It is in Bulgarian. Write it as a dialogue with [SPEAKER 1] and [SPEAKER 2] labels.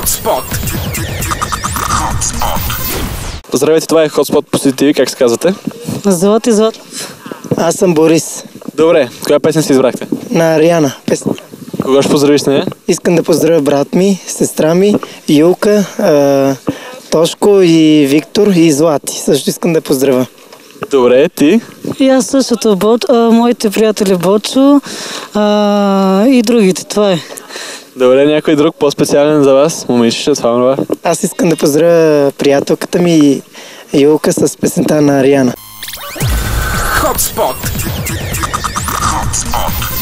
[SPEAKER 1] Hotspot.
[SPEAKER 2] Здравейте, това е Hotspot по CTV, как се казвате?
[SPEAKER 3] Злати Злат.
[SPEAKER 4] Аз съм Борис.
[SPEAKER 2] Добре, коя песен си избрахте?
[SPEAKER 4] На Ариана. Песен.
[SPEAKER 2] Кога ще поздравиш с нея?
[SPEAKER 4] Искам да поздравя брат ми, сестра ми, Юлка, Тошко и Виктор и Злати. Също искам да поздравя.
[SPEAKER 2] Добре, ти?
[SPEAKER 3] И аз същото, моите приятели Бочо и другите, това е.
[SPEAKER 2] Добре, някой друг по-специален за вас? Момиче, това.
[SPEAKER 4] Аз искам да поздравя приятелката ми Юлка с песента на Ариана.
[SPEAKER 1] Hotspot.